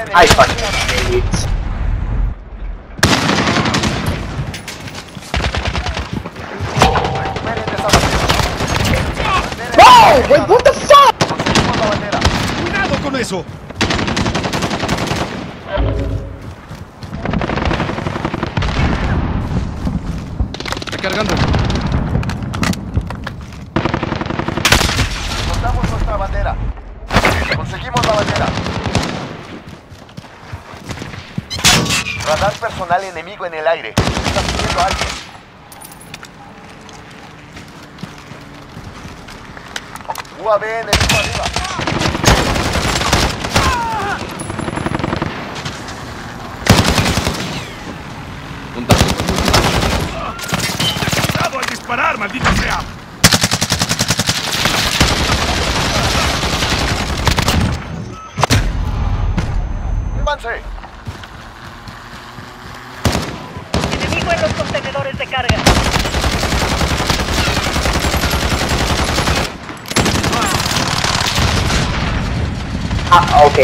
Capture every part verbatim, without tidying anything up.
I fucking hate. Oh, wait, what the fuck? ¡Cuidado con eso! Recargando. Encontramos nuestra bandera. Conseguimos la bandera. Radar personal enemigo en el aire. Está subiendo a alguien. U A V enemigo arriba. Contacto con última. ¡Cuidado al disparar, maldita sea! ¡Avance! Enemigo en los contenedores de carga. Ah, okay.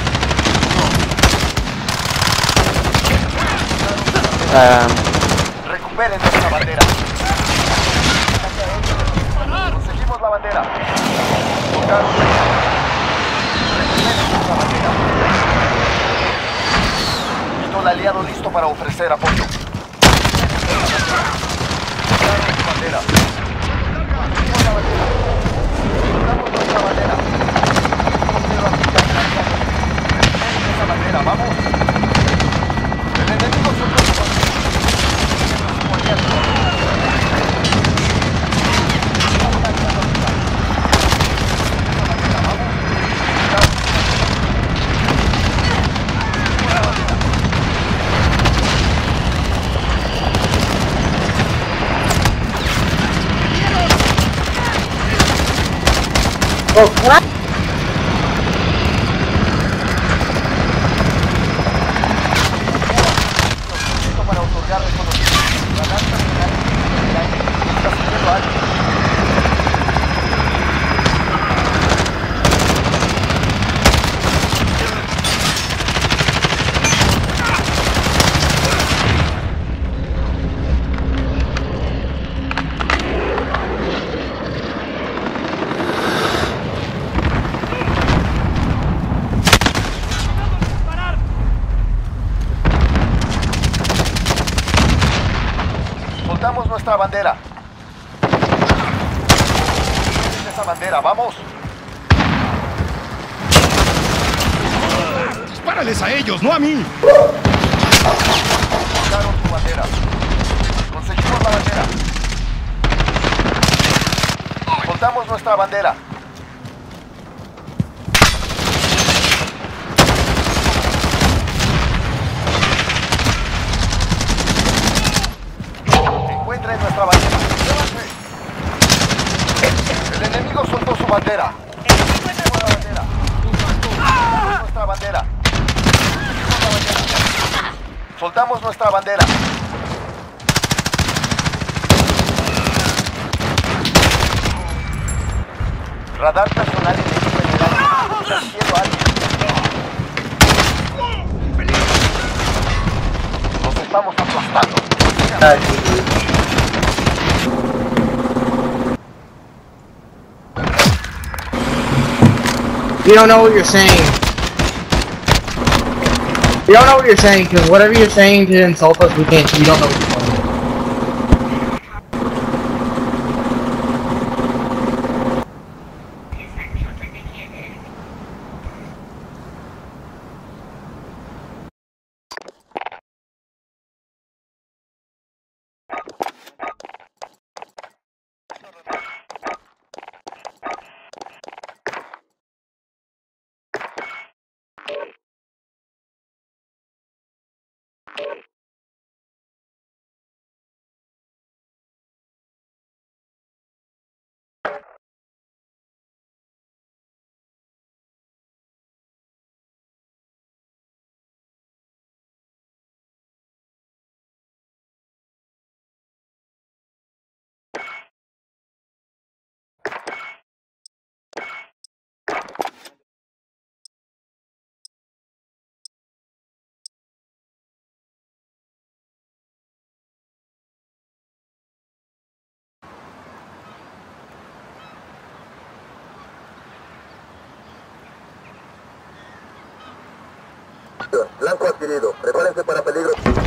Um, Recuperen nuestra bandera. Conseguimos la bandera. Tocaron. Recuperen nuestra bandera. Visto el aliado listo para ofrecer apoyo. Tocaron su bandera. Conseguimos la bandera. Encontramos nuestra bandera. Recuperen esa bandera, vamos. El enemigo se preocupa. oh, what? Para otorgar reconocimiento. Radar personal en el aire. Está subiendo a alguien. Soltamos nuestra bandera. ¿Tienes esa bandera? ¡Vamos! ¡Dispárales a ellos, no a mí! Soltaron su bandera. Conseguimos la bandera. Soltamos nuestra bandera. Encuentren nuestra bandera. ¡Llévanse! El enemigo soltó su bandera. Soltamos la bandera. Soltamos nuestra bandera. Soltamos nuestra bandera. Radar personal enemigo en el aire. Está siguiendo a alguien. Nos estamos aplastando. You don't know what you're saying. You don't know what you're saying, because whatever you're saying to insult us, we can't. You don't know what you're saying. Blanco adquirido. Prepárense para peligro.